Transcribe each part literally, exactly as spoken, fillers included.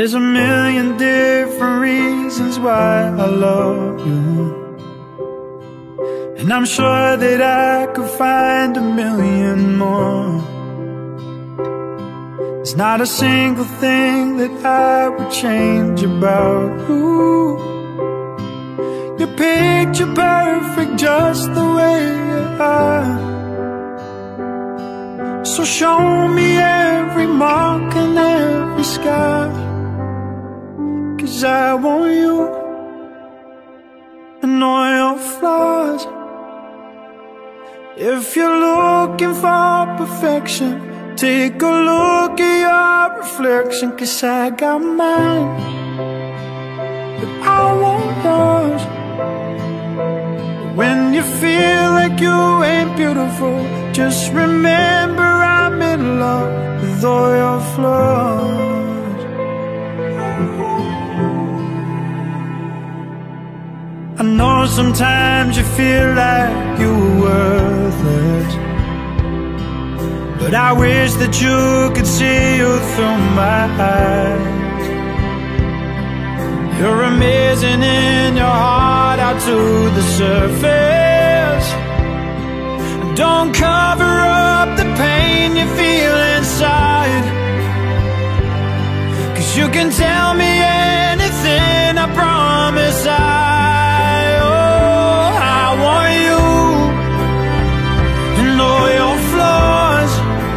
There's a million different reasons why I love you, and I'm sure that I could find a million more. There's not a single thing that I would change about you. You're picture perfect just the way you are. So show me every mark and every scar, 'cause I want you and all your flaws. If you're looking for perfection, take a look at your reflection, 'cause I got mine, but I want yours. When you feel like you ain't beautiful, just remember I'm in love with all your flaws. I know sometimes you feel like you're worthless, but I wish that you could see you through my eyes. You're amazing in your heart out to the surface. Don't cover up the pain you feel inside, 'cause you can tell me anything, I promise I, oh, I want you and all your flaws.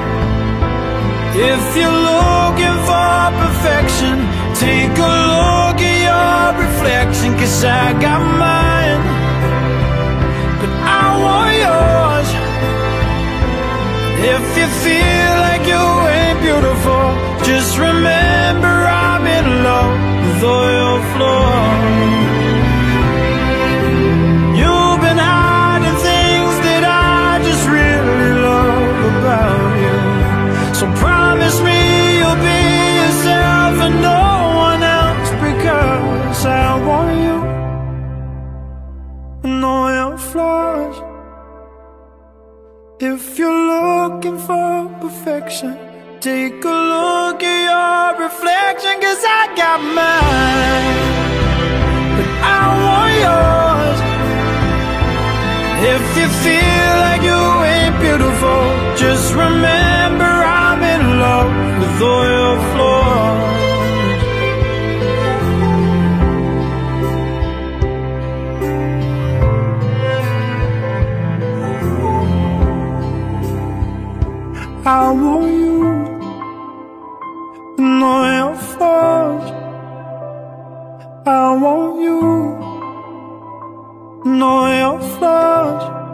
If you're looking for perfection, take a look at your reflection, 'cause I got mine, but I want yours. If you feel like you ain't beautiful, just remember I'm in love with all your flaws. You've been hiding things that I just really love about you, so promise me you'll be yourself and no one else, because I want you and all your flaws. If you're looking for perfection, take a look at your reflection, 'cause I got mine, but I want yours. If you feel like you ain't beautiful, just remember I'm in love with all your flaws. I want you and all your flaws. I want you and all your flaws.